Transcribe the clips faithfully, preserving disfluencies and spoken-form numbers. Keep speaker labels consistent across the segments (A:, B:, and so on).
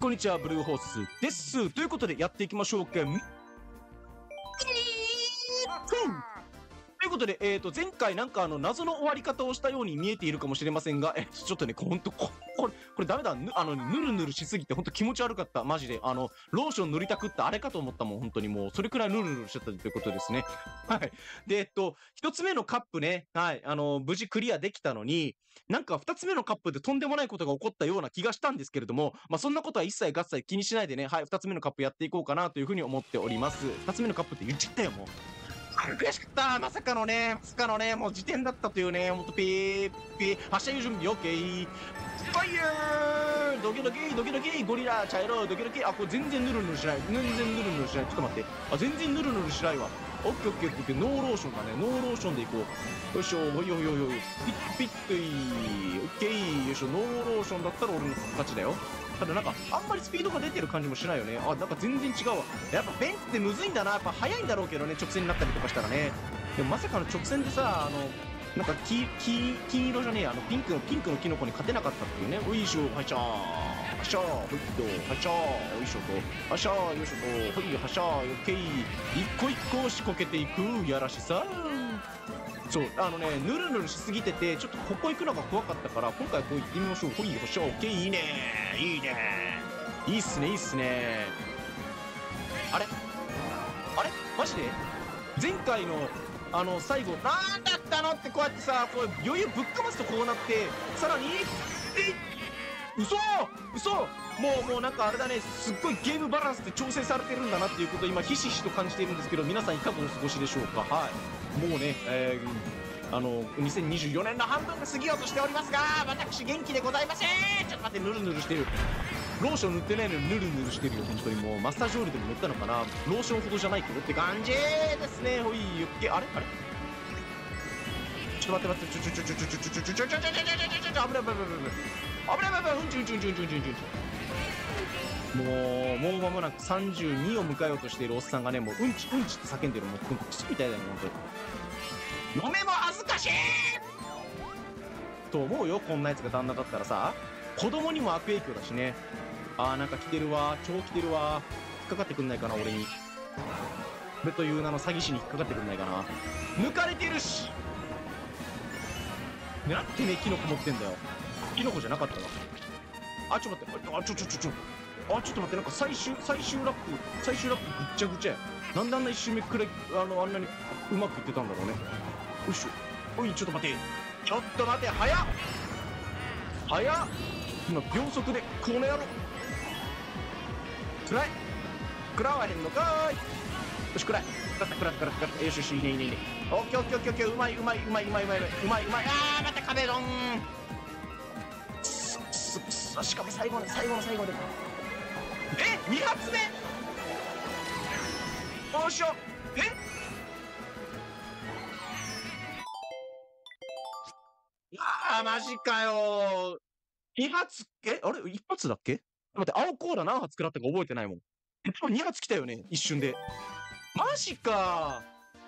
A: こんにちは、ブルーホースです。ということでやっていきましょうか。ということで、えーと、前回なんかあの、謎の終わり方をしたように見えているかもしれませんが、えっと、ちょっとね、ほんと、ここれ、これダメだ。ぬ、あの、ぬるぬるしすぎてほんと気持ち悪かった。マジで。あの、ローション塗りたくってあれかと思ったもん、本当にもう、それくらいぬるぬるしちゃったということですね。はい。で、えっと、一つ目のカップね、はい、あの、無事クリアできたのに、なんか二つ目のカップでとんでもないことが起こったような気がしたんですけれども、まあ、そんなことは一切合切気にしないでね、はい、二つ目のカップやっていこうかなというふうに思っております。二つ目のカップって言っちゃったよ、もう。悔しかった。まさかのね、まさかのね、もう時点だったというね、ほんとピー、ピー、発射準備 OK。ファイヤードキドキドキドキゴリラ茶色ドキドキ。あ、これ全然ヌルヌルしない。全然ヌルヌルしない。ちょっと待って。あ、全然ヌルヌルしないわ。オッケーオッケーオッケー。ノーローションだね。ノーローションでいこう。よいしょ、ほいよいよいよい。ピッピッといい。オッケー。よいしょ、ノーローションだったら俺の勝ちだよ。ただなんか、あんまりスピードが出てる感じもしないよね。あ、なんか全然違うわ。やっぱベンツってむずいんだな。やっぱ速いんだろうけどね、直線になったりとかしたらね。でもまさかの直線でさ、あの、なんか黄、黄、金色じゃねえ、あの、ピンクの、ピンクのキノコに勝てなかったっていうね。おいしょ、はいしょー。はしゃー、ほいっと、はいしょー、おいしょと、はしゃー、よいしょと、ほい、はしゃー、オッケー。一個一個しこけていく、やらしさ。そう、あのね、ぬるぬるしすぎてて、ちょっとここ行くのが怖かったから、今回こう行ってみましょう。ほい、はしゃー、オッケー、いいねー、いいねー。いいっすね、いいっすねー。あれあれマジで前回の、あの、最後、なんだったのってこうやってさ、こう余裕ぶっかますとこうなって、さらに、え嘘嘘もう、もうなんかあれだね、すっごいゲームバランスで調整されてるんだなっていうことを今、ひしひしと感じているんですけど、皆さんいかがお過ごしでしょうか。はい。もうね、えー、あの、にせんにじゅうよねんの半分が過ぎようとしておりますが、私元気でございません。ちょっと待って、ぬるぬるしてる。ローション塗ってないのにぬるぬるしてるよ、本当にもう。マッサージオイルでも塗ったのかな。ローションほどじゃないけどって感じですね。ほい、よっけ、あれあれちょっと待って待って、ちょちょちょちょちょちょちょちょちょちょちょちょちょちょちょちょ危ない危ない危ない危ない危ない危ない、うんちうんちうんちうんちうんちうんち。もう、もう間もなくさんじゅうにを迎えようとしているおっさんがね、もううんちうんちって叫んでる。もう、クソみたいだよね、本当に。嫁も恥ずかしいと思うよ、こんなやつが旦那だったらさ。子供にも悪影響だしね。あーなんか来てるわ、超来てるわ。引っかかってくんないかな、俺に。俺という名の詐欺師に引っかかってくんないかな。抜かれてるしなんてね、キノコ持ってんだよ。キノコじゃなかったわ。あ、ちょっと待って。あ、ちょちょちょちょ。あ、ちょっと待って。なんか最終、最終ラップ、最終ラップぐっちゃぐちゃや。なんであんな一周目くらい、あの、あんなにうまくいってたんだろうね。よいしょ。おい、ちょっと待って。ちょっと待って、早っ早っ今、秒速で、この野郎暗い食らわへんのかーい。よし、暗い食らった食らった食らった食らった。よしよし、いいねいいねいいね。オッケーオッケーオッケーオッケー。うまいうまいうまいうまいうまいうまいうまいうまい。あー待って、壁ドンくそくそくそ。しかも最後の最後の最後でえに発目どうしよう。えあーマジかよー。に発えあれいち発だっけ待って、青コーラ何発食らったか覚えてないもん。え、多分に発来たよね一瞬で。マジか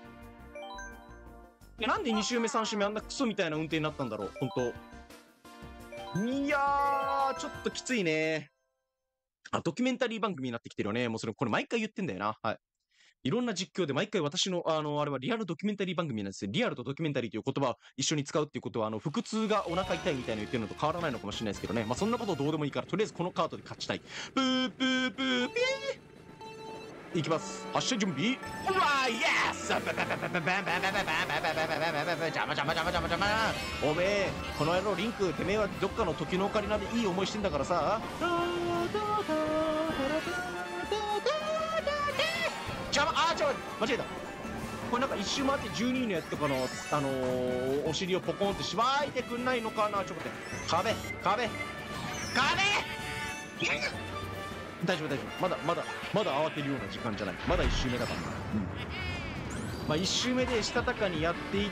A: ー。なんでに周目さん周目あんなクソみたいな運転になったんだろう、ほんと。いやー、ちょっときついね。あ、ドキュメンタリー番組になってきてるよね。もうそれ、これ毎回言ってんだよな。はい。いろんな実況で毎回私の、あの、あれはリアルドキュメンタリー番組なんですよ。リアルとドキュメンタリーという言葉を一緒に使うっていうことは、あの、腹痛がお腹痛いみたいな言ってるのと変わらないのかもしれないですけどね。まあ、そんなことどうでもいいから、とりあえずこのカードで勝ちたい。プープープーピーいきます。発射準備。ほら、イエスババババババババババババババババババ邪魔邪魔邪魔邪魔邪魔。おめえ、この野郎リンク、てめえはどっかの時のオカリナでいい思いしてんだからさ。邪魔、あー、ちょ、間違えた。これなんか一周回ってじゅうにいのやつとかの、あのー、お尻をポコンってしばいてくんないのかな。ちょっと待って。壁、壁、壁大丈夫大丈夫。まだまだまだ慌てるような時間じゃない。まだ一周目だから。うん。まあ一周目でしたたかにやっていって、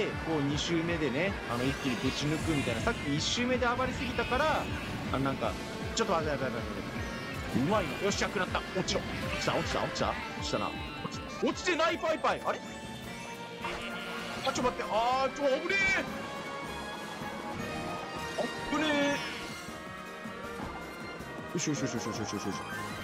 A: こう二周目でね、あの一気にぶち抜くみたいな。さっき一周目で暴れすぎたから、あなんか、ちょっと待って待って待って待って。うまいの。よっしゃ、食らった。落ちろ。落ちた落ちた落ちた落ちたな。落ち、落ちてないパイパイ。あれあ、ちょっと待って。あー、ちょ、危ねえ。危ねえ。 よしよしよしよしよしよしよしよし。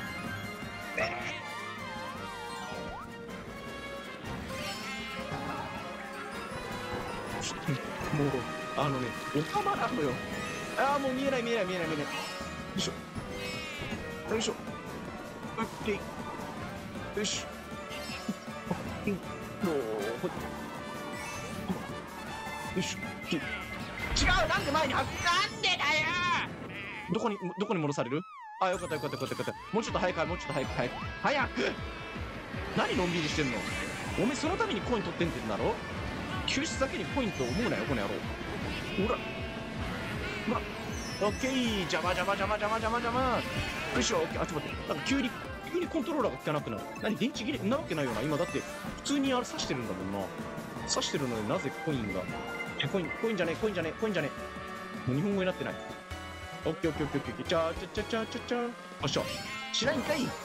A: もう、あのね、お釜なのよ。ああ、もう見えない見えない見えない見えない。よいしょ。よいしょ。オッケー。よし。もう、ほよし。違う、なんで前には、なんでだよ。どこに、どこに戻される？あ、よかったよかったよかったよかった。もうちょっと早く、もうちょっと早く、早く。早く！何のんびりしてんの？おめえそのためにコイン取ってんってんだろ？救出だけにコインと思うなよ、この野郎。ほら。ほら。オッケー。邪魔邪魔邪魔邪魔邪魔邪魔。よいしょ、オッケー。あ、ちょっと待って。なんか急に、急にコントローラーが効かなくなる。何、電池切れなわけないよな。今だって、普通にあれ刺してるんだもんな。刺してるのになぜコインが。コイン、コインじゃねえ、コインじゃねえ、コインじゃねえ。もう日本語になってない。オッケーオッケーオッケーオッケー。ちゃーちゃちゃちゃちゃちゃ。よっしゃ。しないんかい。よ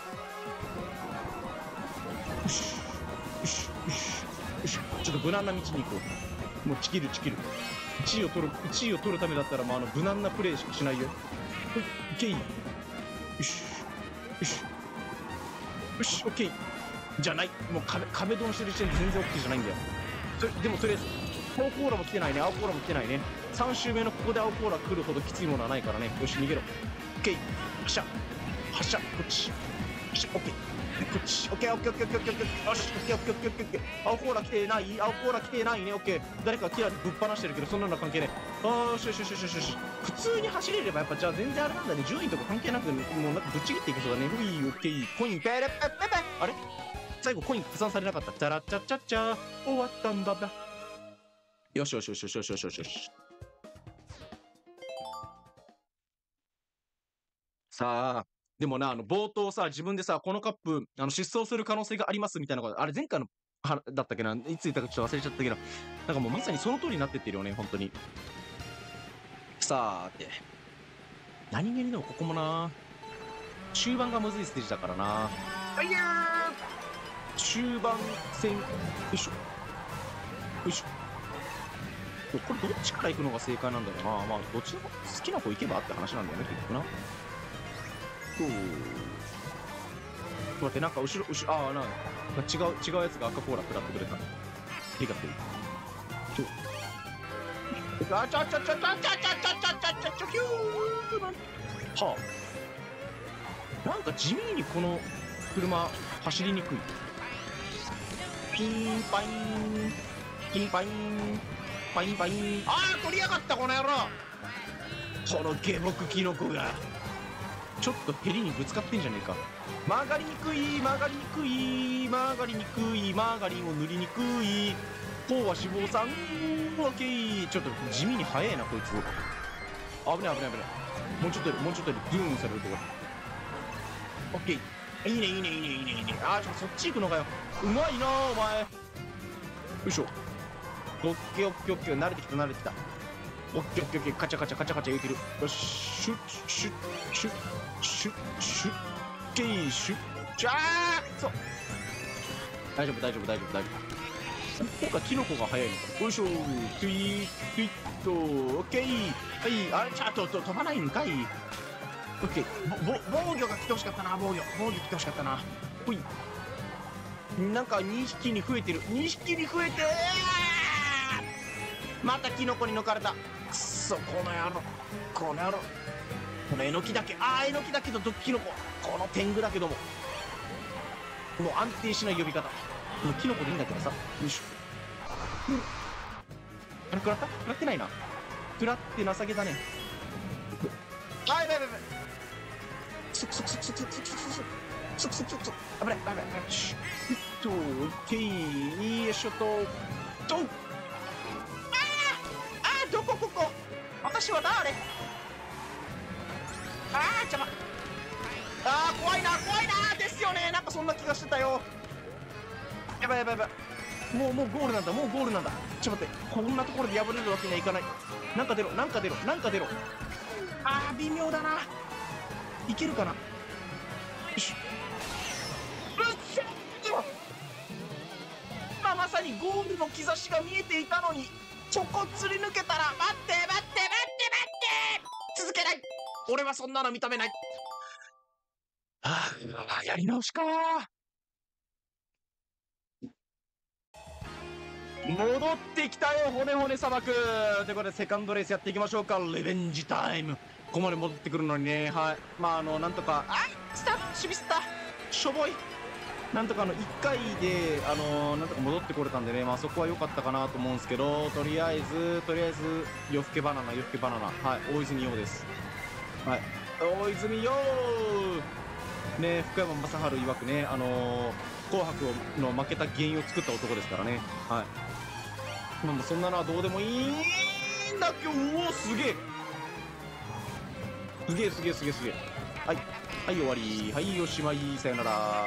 A: し。よし。よし。よし。ちょっと無難な道に行こう。もうチキるチキる。いちいを取る、いちいを取るためだったら、まあ、あの、無難なプレイしかしないよ。ほい、いけい。よし。よし。よし、オッケー。じゃない。もう壁、壁ドンしてる時点で全然オッケーじゃないんだよ。とでもとりあえず、青コーラも来てないね。青コーラも来てないね。さん周目のここで青コーラ来るほどきついものはないからね。よし、逃げろ。オッケー。発射。発射。こっち。発射。オッケー。こっち。オッケー、オッケー、オッケー、オッケー、オッケー。よし、オッケー、オッケー、オッケー、オッケー、オッケー。青コーラ来てない？青コーラ来てないね。オッケー。誰かキラーぶっ放してるけど、そんなの関係ない。あー、よしよしよしよしよし。普通に走れれば、やっぱ、じゃあ全然あれなんだね。順位とか関係なく、もうなんかぶっちぎっていけそうだね。ふい、オッケー。コイン、ペレペペペ。あれ最後コイン加算されなかった。チャラチャチャチャ。終わったんだべ。よしよしよしよしよしよしよしよし。さあ、でもな、あの、冒頭さ、自分でさ、このカップ、あの、失踪する可能性がありますみたいなこと、あれ前回の、はだったっけな、いつ言ったかちょっと忘れちゃったけど、なんかもうまさにその通りになってってるよね、本当に。さあ、て。何気にでもここもな、中盤がむずいステージだからな。はいやー中盤戦、よいしょ。よいしょ。これどっちから行くのが正解なんだろうな。まあ、どっちの好きな方行けばって話なんだよね、結局な。そう。待って、なんか後ろ、後ろ、ああ、なんか違う、違うやつが赤コーラ食らってくれた。ありがとう。ちょ。あちゃちゃちゃちゃちゃちゃちゃちゃちゃちゃひゅーはあ。なんか地味にこの車、走りにくい。ピンパイン、ピンパイン。パインパイン。ああ、取りやがった、この野郎。この下僕キノコが。ちょっとヘリにぶつかってんじゃねえか。曲がりにくい、曲がりにくい、曲がりにくい、マーガリンを塗りにくい。ポーは脂肪酸。オッケー。ちょっと地味に速えな、こいつ。危ない危ない危ない。もうちょっとで、もうちょっとでドゥーンされるところ。オッケー。いいね、いいね、いいね、いいね、いいね。ああ、ちょっとそっち行くのかよ。うまいなお前。よいしょ。オッケーオッケーオッケー。慣れてきた慣れてきた。オッケーオッケーオッケー。カチャカチャカチャカチャいける。よし。シュッシュッシュッシュッシュッケーシュッシャーそう。大丈夫大丈夫大丈夫大丈夫。今回キノコが早いのか。よいしょ。トゥイトゥイッと。オッケー。はい。あれちょっと飛ばないんかい。オッケー。ぼ防御が来てほしかったな。防御防御来てほしかったな。ほい。なんかにひきに増えてる。にひきに増えてーまたキノコに抜かれた。くっそ、この野郎。この野郎。このえのきだけ。あー、えのきだけど毒キノコ。この天狗だけども。もう安定しない呼び方。もうキノコでいいんだけどさ。よいしょ。うん、あれ、食らった食らってないな。食らって情けだね。あー、やばいやばいやばい。そくそくそくそくそくそくそくそくそくそくそく危ない危ない危ない。シュッと、オッケー。よいしょと。ドンどこここ私は誰あー邪魔あー怖いな怖いなですよねなんかそんな気がしてたよやばいやばいやばいもうもうゴールなんだもうゴールなんだちょっと待ってこんなところで破れるわけにはいかないなんか出ろなんか出ろなんか出ろあー微妙だないけるかなよしうっせまあまさにゴールの兆しが見えていたのにそこ釣り抜けたら待って待って待って待って続けない俺はそんなの認めないはあ、やり直しかー。戻ってきたよ、骨骨砂漠。ということで、セカンドレースやっていきましょうか。リベンジタイム。ここまで戻ってくるのにね、はい。まあ、あの、なんとか、あい、スタッシビスタしょぼい。なんとかあの、いっかいで、あの、なんとか戻ってこれたんでね、まあ、そこは良かったかなと思うんですけど、とりあえず、とりあえず、夜更けバナナ、夜更けバナナ。はい、大泉洋です。はい。大泉洋ね、福山雅治曰くね、あのー紅白の負けた原因を作った男ですからね。はい。まあ、そんなのはどうでもいいんだけど、おお、すげえすげえすげえすげえすげえ。はい。はい、終わり。はい、おしまい。さよなら。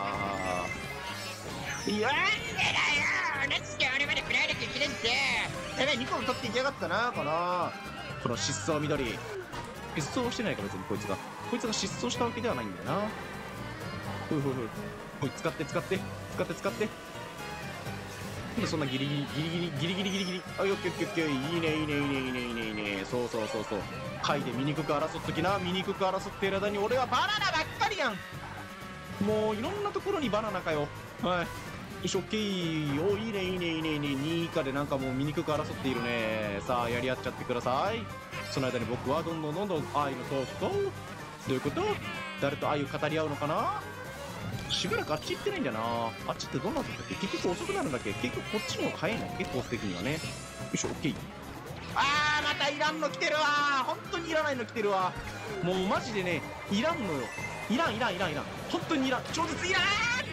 A: いやー、なんでだよ、なんで俺まで食らわなきゃいけないんだ。やばい、にこも取っていきやがったな、かな。この失踪緑。失踪してないか、別にこいつが。こいつが失踪したわけではないんだよな。ふうふうふう。こい使って使って使って使って。なんでそんなギリギリギリギリギリギリギリギリ。あ、よっきょっきょっきょ、いいねいいねいいねいいねいいねいいね。そうそうそうそう。回で醜く争っときな。醜く争っている間に俺はバナナばっかりやん。もういろんなところにバナナかよ。はい。よし、オッケー。お、いいねいいねいいねいいね。に以下でなんかもう醜く争っているね。さあ、やり合っちゃってください。その間に僕はどんどんどんどん愛のトークと、どういうこと？誰と愛を語り合うのかな？しばらくあっち行ってないんだな。あっちってどんなとこだっけ？結局遅くなるんだっけ？結局こっちの方が早いの？結構素敵にはね。よいしょ、オッケー。あー、またいらんの来てるわー。本当にいらないの来てるわ。もうマジでね、いらんのよ。いらんいらんいらんいらん。本当にいらん。超絶いら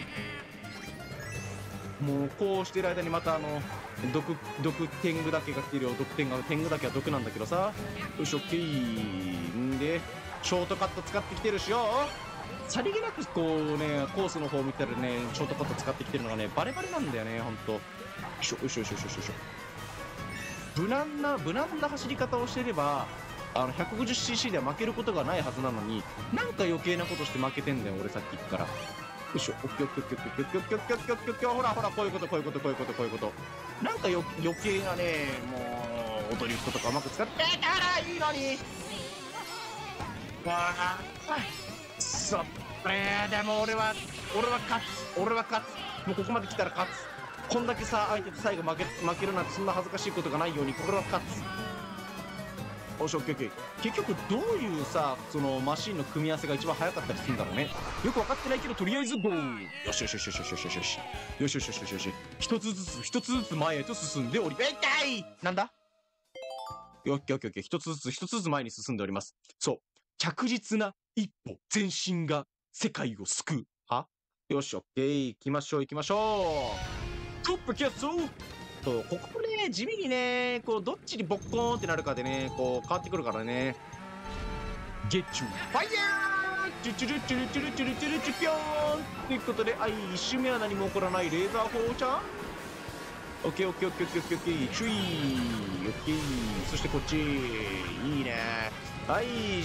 A: ん。もうこうしてる間にまたあの、毒、毒天狗だけが来てるよ。毒天狗、天狗だけは毒なんだけどさ。よし、オッケー。んで、ショートカット使ってきてるしよ。さりげなくこうね、コースの方見たらね、ショートカット使ってきてるのがね、バレバレなんだよね、ほんと。よいしょ、よいしょよいしょよいしょよいしょ。無難な、無難な走り方をしてれば、あの、ひゃくごじゅっシーシー では負けることがないはずなのに、なんか余計なことして負けてんだよ、俺さっきから。よいしょ、オッケーオッケーオッケーオッケーオッケーオッケーオッケーオッケーオッケーオッケー、ほらほら、こういうこと、こういうこと、こういうこと、こういうこと。なんかよ余計なね、もう、ドリフトとかうまく使ってたらいいのに。わあ、そっえー、でも俺は、俺は勝つ。俺は勝つ。もうここまで来たら勝つ。こんだけさ、相手と最後負け、負けるなんてそんな恥ずかしいことがないように、これは勝つ。おし、オッケーオッケー。結局どういうさ、そのマシンの組み合わせが一番早かったりするんだろうね。よく分かってないけど、とりあえずゴー。よしよしよしよしよしよしよしよし。よしよしよしよしよし。一つずつ、一つずつ前へと進んでおり、痛いなんだオッケーオッケーオッケー。一つずつ、一つずつ前に進んでおります。そう。着実な一歩前進が世界を救う。はよし、オッケー。行きましょう、行きましょう。トップキャッツと、ここね、地味にね、こう、どっちにボッコーンってなるかでね、こう、変わってくるからね。ゲッチュー。ファイヤーチュチュルチュルチュルチュルチュルチュピョーンということで、はい、一周目は何も起こらないレーザー砲ちゃんオッケーオッケーオッケーオッケーオッケーオッケー、チュイー、オッケー、そしてこっち、いいね。はい、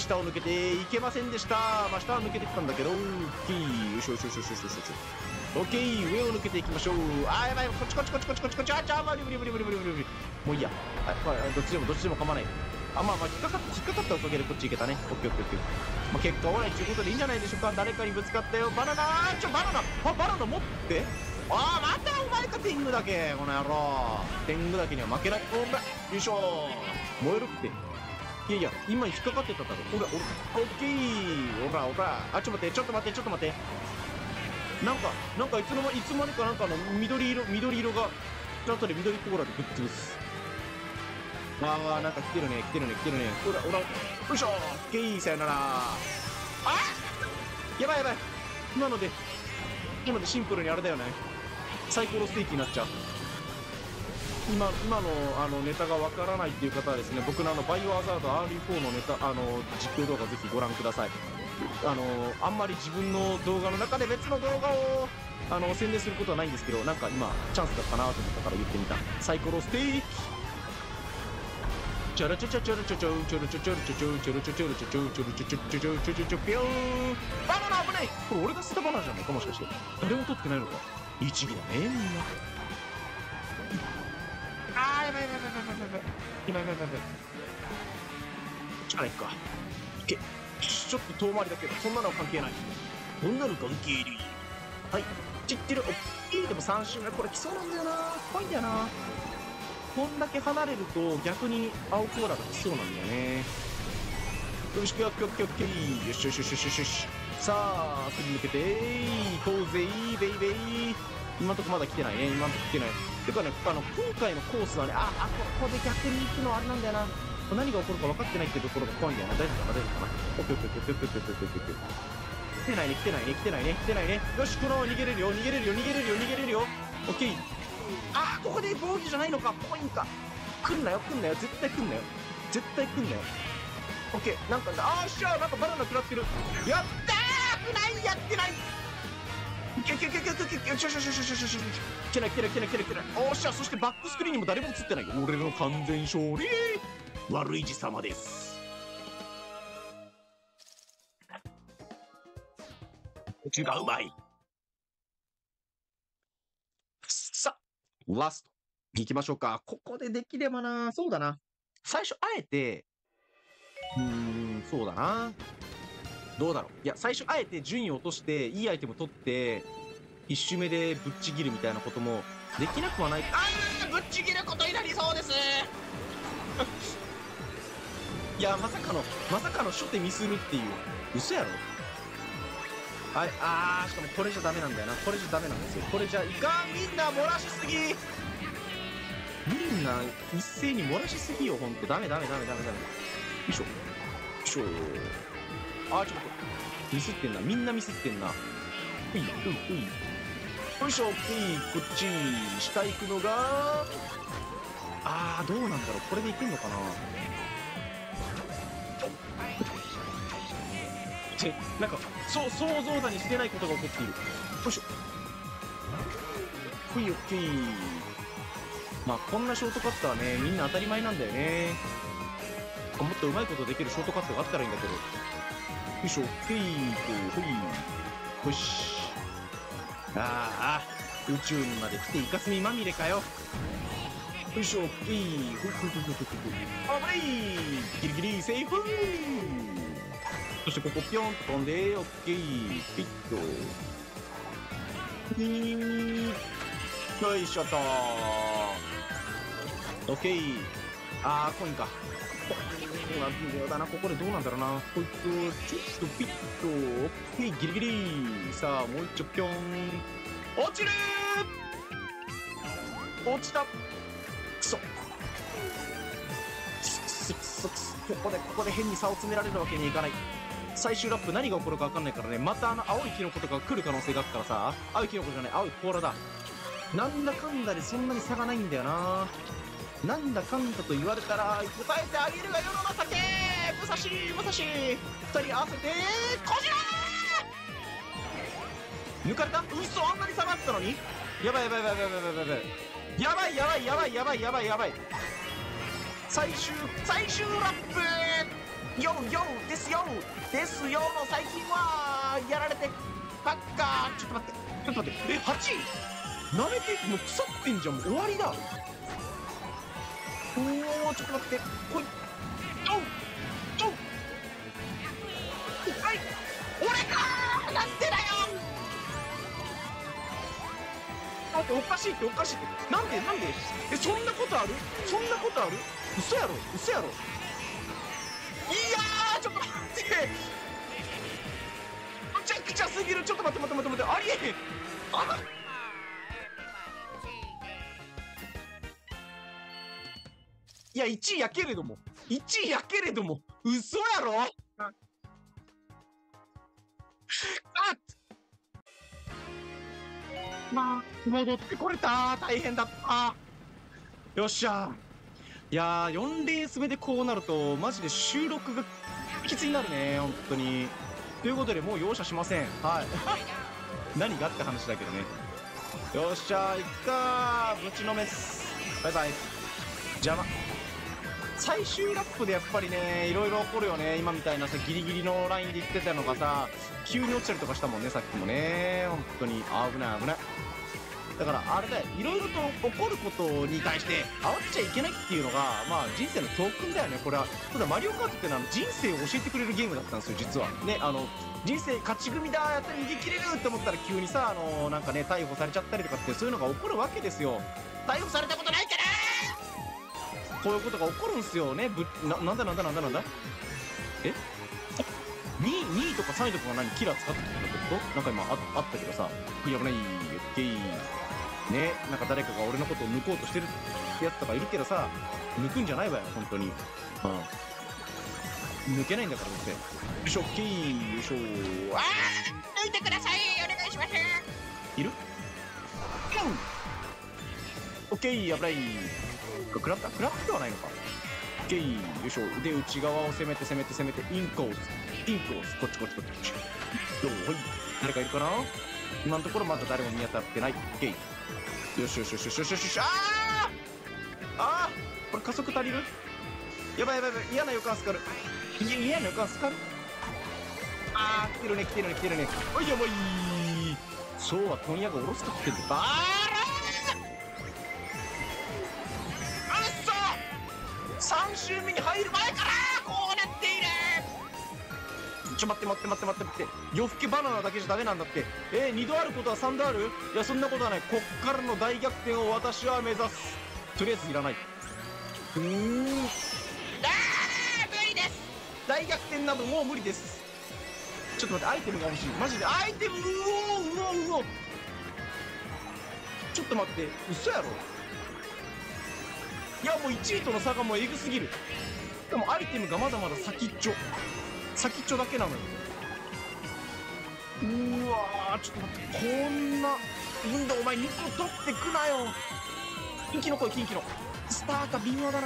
A: 下を抜けていけませんでした。まあ、下は抜けてきたんだけど、オッケー、よしよしよしよしよしよし。オッケー、上を抜けていきましょう。あー、やばい、こっちこっちこっちこっちこっちこっち、あちゃー、無理無理無理無理無理無理無理。もういいや。はい、まあ、どっちでもどっちでも構わない。あ、まあまあ、引っかかった、引っかかったおかげでこっち行けたね。オッケーオッケーオッケー。まあ、結果オーライということでいいんじゃないでしょうか。誰かにぶつかったよ。バナナー、ちょ、バナナ、あ、バナナ持って。あー、またお前か、天狗だけ。この野郎。天狗だけには負けない。おら、よいしょー。燃えるって。いやいや、今引っかかってただろ。おら、おら、オッケー。おら、おら。あ、ちょっと待って、ちょっと待って、ちょっと待って。なんか、なんかいつの間に、いつまでかなんかの緑色、緑色が、ちょっとで緑コーラでぶっ潰す。あー、なんか来てるね、来てるね、来てるね。おら、おら、よいしょー。オッケー、さよならー。あやばいやばい。今ので、今のでシンプルにあれだよね。サイコロステーキになっちゃう。今、今のあのネタがわからないっていう方はですね、僕のあのバイオハザード アールフォー のネタ、あの実況動画ぜひご覧ください。あのあんまり自分の動画の中で別の動画をあの宣伝することはないんですけど、なんか今チャンスだったなと思ったから言ってみた。サイコロステーキ。チョロチョチョチョロチョチョチョロチョチョロチョチョチョロチョチョロチョチョチョロチョチョチョチョチョチョチョピョーン。バナナ危ない。これ俺が捨てたバナナじゃないか、もしかして。誰も取ってないのか。一義だね、みんな。あー、やばいやばいやばいやばいやばいやばいやばいやばいやばいやばい。力いくか。いけ。ちょっと遠回りだけど、そんなのは関係ない。 どうなるか受け入れ。はい。知ってる。おっきい。でもさん周目。これ来そうなんだよな。怖いんだよな。こんだけ離れると逆に青コーラが来そうなんだよね。よし、よっよっよっよっよしよしよしよしよしよし。さあ、すり抜けて、行こうぜー、ベイベイ。今んとこまだ来てないね。今んとこ来てない。てかね、あの、今回のコースはね、あ、あ、ここで逆に行くのあれなんだよな。何が起こるか分かってないっていうところが怖いんだよな。大丈夫かな大丈夫かな。オッケーオッケーオッケーオッケーオッケーオッケーオッケーオッケー。来てないね、来てないね、来てないね、来てないね。よし、このまま逃げれるよ、逃げれるよ、逃げれるよ、逃げれるよ。オッケー。あー、ここで防御じゃないのか。ポインか。来んなよ、来んなよ、絶対来んなよ。絶対来んなよ。オッケー、なんか、あーっしゃー、なんかバナナ食らってる。やったー、危ない、やってない。キュキュキュキュキュキュキュキュキュキュキュキュキュキュキュ来てない来てない来てない来てない来てない。おっしゃ、そしてバックスクリーンにも誰も映ってないよ。俺の完全勝利。悪いじ様です。途中がうまい。さあ、ラスト。行きましょうか。ここでできればな。そうだな。最初、あえて、うーん、そうだな。どうだろう。いや、最初、あえて順位を落として、いいアイテム取って、一周目でぶっちぎるみたいなこともできなくはない。あー、ぶっちぎることになりそうです。いや、まさかの、まさかの初手ミスるっていう。嘘やろ。はい、あー、しかもこれじゃダメなんだよな。これじゃダメなんですよ。これじゃいかん。みんな漏らしすぎ。みんな一斉に漏らしすぎよ、ほんと。ダメダメダメダメダメ。よいしょ。よいしょ。あー、ちょっと。ミスってんな。みんなミスってんな。ふい、ふい、ふい。よいしょ。ふい、こっち。下行くのが、あー、どうなんだろう。これでいけんのかな。ってなんかそう想像だにしてないことが起こっている。よいしょ。ふい、オッケー。まあこんなショートカットはね、みんな当たり前なんだよね。もっとうまいことできるショートカットがあったらいいんだけど。よいしょ。オッケー。ふい、よし。ああ、宇宙にまで来てイカスミまみれかよ。よいしょ。オッケー。ふふふふふふ。あばい。ギリギリセーフ。そしてここピョンと飛んで、オッケー、ピッと。ピーよいしょとー。オッケー。あー、コインか。コインは微妙だな。ここでどうなんだろうな。こいつ、ちょっとピッと。オッケー、ギリギリ。さあ、もう一丁ピョン。落ちるー落ちた。くそ。くそくそくそ。ここで、ここで変に差を詰められるわけにいかない。最終ラップ何が起こるか分かんないからね、またあの青いキノコとか来る可能性があるからさ、青いキノコじゃない、青い甲羅だ。なんだかんだでそんなに差がないんだよな。なんだかんだと言われたら、答えてあげるが世の情け武蔵武蔵二人合わせて、こじらー抜かれた。嘘、あんなに差があったのに。やばいやばいやばいやばいやばいやばいやばいやばいやばいやばいやばい。最終、最終ラップヨーヨーですよですよの最近はやられてばっか。ちょっと待ってちょっと待って、えはちいなめてもう腐ってんじゃん。もう終わりだ。おお、ちょっと待って、こいドンドンはい俺かーなんでだよ。待って、おかしいっておかしいって、なんでなんでえそんなことあるそんなことある。嘘やろ嘘やろ。いやー、ちょっと待って、むちゃくちゃすぎる。ちょっと待って待って待って待って、ありえへん。あいやいちいやけれどもいちいやけれども嘘やろ。あまあ戻ってこれた。大変だった。よっしゃ。いやー、よんレース目でこうなるとマジで収録がきついになるね本当に。ということでもう容赦しません。はい何がって話だけどね。よっしゃー、いっかーぶちのめす。バイバイ。邪魔。最終ラップでやっぱりねいろいろ起こるよね。今みたいなさギリギリのラインで言ってたのがさ急に落ちたりとかしたもんねさっきもね。本当に危ない危ない。だからあれだよ、いろいろと起こることに対して慌てちゃいけないっていうのがまあ人生の教訓だよねこれは。ただマリオカートってのは人生を教えてくれるゲームだったんですよ実はね。あの人生勝ち組だ、やったら逃げ切れるって思ったら急にさ、あのー、なんかね、逮捕されちゃったりとかって、そういうのが起こるわけですよ。逮捕されたことないから、こういうことが起こるんすよね。ぶななんだなんだなんだなんだえにい、にいとかさんいとかが何キラー使ってたってことなんか今 あ, あったけどさ、いや危ない、オッケー。ね、なんか誰かが俺のことを抜こうとしてるってやつとかいるけどさ、抜くんじゃないわよ、本当に。うん。抜けないんだから、どうせ。よいしょ、オッケー、よいしょ。あー抜いてください、お願いします。いるうんオッケー、危ない。食らった食らったではないのか。オッケー、よいしょ。で、内側を攻めて攻めて攻めて、インコース。インコース。こっちこっちこっち。どうほい。誰かいるかな今のところまだ誰も見当たってない。オッケー。よしよしよしよしよしよし。あーあーこれ加速足りるやばいやばいやばい。嫌な予感すかる。いや、嫌な予感すかる。あー、来てるね来てるね来てるね。おいやばい。そうは問屋がおろすかってんだ。あらさん周目に入る前からこうなっている。ちょ待って待って待って待って待って、夜更けバナナだけじゃダメなんだって。えー、にどあることはさんどある。いやそんなことはない。こっからの大逆転を私は目指す。とりあえずいらない。うーん、あー無理です。大逆転などもう無理です。ちょっと待って、アイテムが欲しいマジで。アイテム、うおーうおーうおー、ちょっと待って、嘘やろ。いやもういちいとの差がもうエグすぎる。しかもアイテムがまだまだ先っちょ先っちょだけなのよ。うーわー、ちょっと待って、こんなインドお前にこ取ってくなよ。キンキの声、キンキのスターか微妙だな。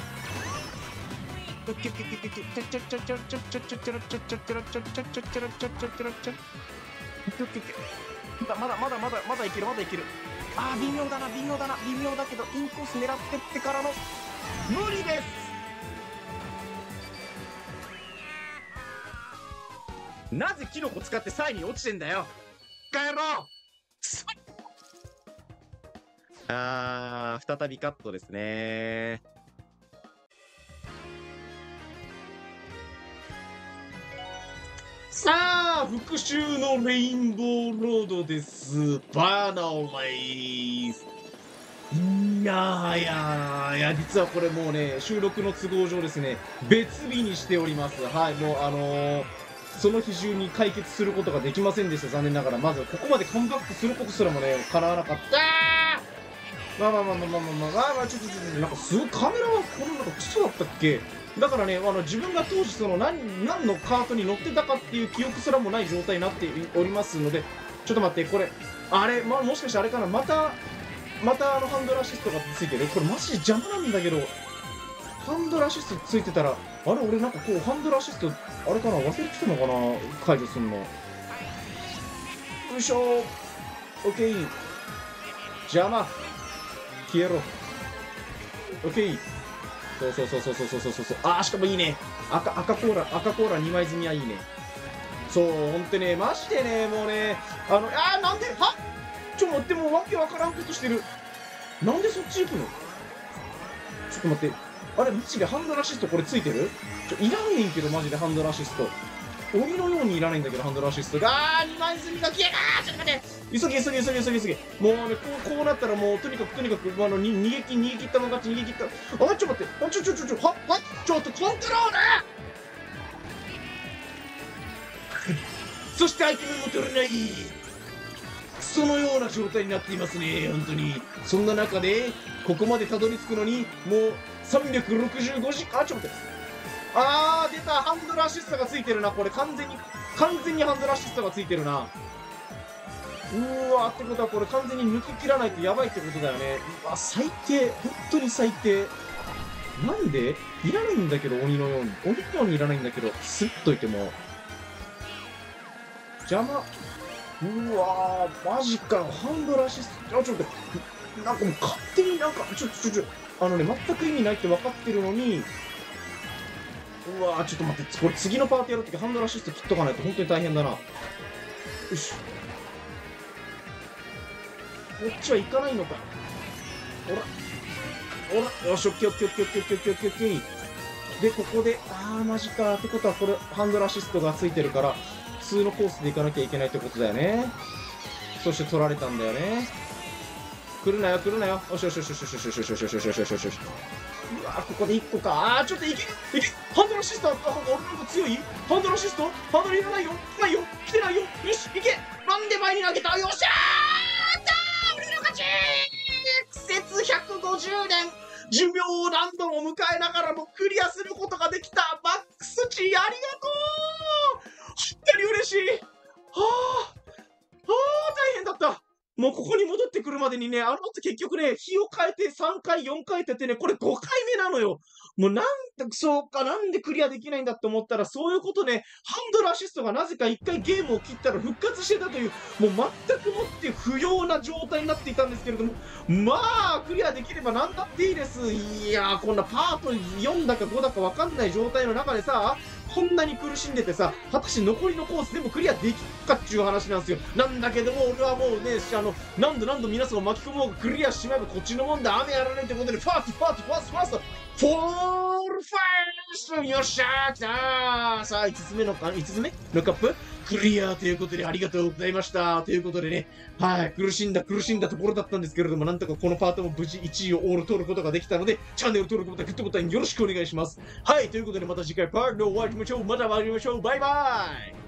A: まだまだまだまだいけるまだいける。あー微妙だな微妙だな微妙だけどインコース狙ってってからの無理です。なぜキノコ使ってサイに落ちてんだよ。帰ろう。あー再びカットですね。さあ復讐のレインボーロードです。バーナーお前いやーいやーいや実はこれもうね収録の都合上ですね別日にしております。はいもうあのー、その日中に解決することができませんでした。残念ながらまずここまでカムバックすることすらもね叶わなかった。まあまあまあまあまあまあまあまあまあちょっとちょっとなんかすごいカメラはこのなんかクソだったっけ。だからね、あの自分が当時その何何のカートに乗ってたかっていう記憶すらもない状態になっておりますので、ちょっと待ってこれあれ、ま、もしかしてあれかな、またまたあのハンドルアシストがついてる。これマジで邪魔なんだけど、ハンドルアシストついてたらあれ俺なんかこうハンドルアシストあれかな忘れてたのかな解除するの。よいしょー、オッケー、邪魔消えろ、オッケー。そうそうそうそうそうそうそうそう。あーしかもいいね、赤赤コーラ赤コーラにまい積みはいいね。そうほんとねマジでねもうねあのあーなんではちょっと待って、もうわけわからんことしてる。なんでそっち行くの。ちょっと待って、あれマジでハンドルアシストこれついてる。ちょいらんねんけどマジでハンドルアシスト鬼のようにいらないんだけどハンドルアシストが。あーにまい積みが消えたー。ちょっと待って、急げ急げ急げ急げ急げ。もうねこうこうなったらもうとにかくとにかくあのに逃げ切逃げ切ったもん勝ち逃げ切った。あちょっと待って、あちょちょちょちょははちょっとコントロールそしてアイテムも取れないそのような状態になっていますね本当に。そんな中でここまでたどり着くのにもうさんびゃくろくじゅうごじかん。あちょっと待って、あー出た、ハンドルアシストがついてるな。これ完全に完全にハンドルアシストがついてるな。うーわーってことはこれ完全に抜き切らないとやばいってことだよね。うわ最低、本当に最低。なんでいらないんだけど鬼のように鬼のようにいらないんだけどスッといても邪魔。うわーマジか、ハンドルアシスト。あちょっとなんかもう勝手になんかちょちょちょあのね全く意味ないって分かってるのに。うわーちょっと待って、これ次のパーティーやるときハンドルアシスト切っとかないと本当に大変だな。よし、こっちは行かないのか。ほらほらよし、オッケーオッケーオッケーオッケーオッケーオッケーオッケーオッケー。でここであーマジかってことはこれハンドルアシストがついてるから通のコースで行かなきゃいけないってことだよね。そして取られたんだよね。来るなよ、来るなよ。よしよしよしよしよしよしよしよしよしよしよしよしよしよし。うわ、ここでいっこか。あー、ちょっといけ、いけ、ハンドルアシスト、あ、俺なんか強いハンドルアシストハンドルいらないよ、ないよ、来てないよ。よし、いけ、なんで前に投げたよっしゃーったー、俺の勝ちー。苦節ひゃくごじゅうねん、寿命何度も迎えながらもクリアすることができたマックス値、ありがとう。本当に嬉しい。はあ、はあ、大変だった。もうここに戻ってくるまでにね、あの後結局ね、日を変えてさんかい、よんかいってやってね、これごかいめなのよ。もうなんで、そうか、なんでクリアできないんだって思ったら、そういうことね、ハンドルアシストがなぜかいっかいゲームを切ったら復活してたという、もう全くもって不要な状態になっていたんですけれども、まあ、クリアできればなんだっていいです。いやー、こんなパートよんだかごだかわかんない状態の中でさ、こんなに苦しんでてさ、果たして残りのコース全部クリアできるかっていう話なんですよ。なんだけども、俺はもうね、あの、何度何度皆さんを巻き込もうがクリアしまえばこっちのもんだ、雨やらないってことで、ファースト、ファースト、ファースト、ファースト、フォールファイスよっしゃー来たーさあ、いつつめの、いつつめのカップクリアということでありがとうございました。ということでね、はい、苦しんだ苦しんだところだったんですけれども、なんとかこのパートも無事いちいをオール取ることができたので、チャンネル登録ボタン、グッドボタンよろしくお願いします。はい、ということでまた次回パートでお会いしましょう。また会いましょう。バイバーイ。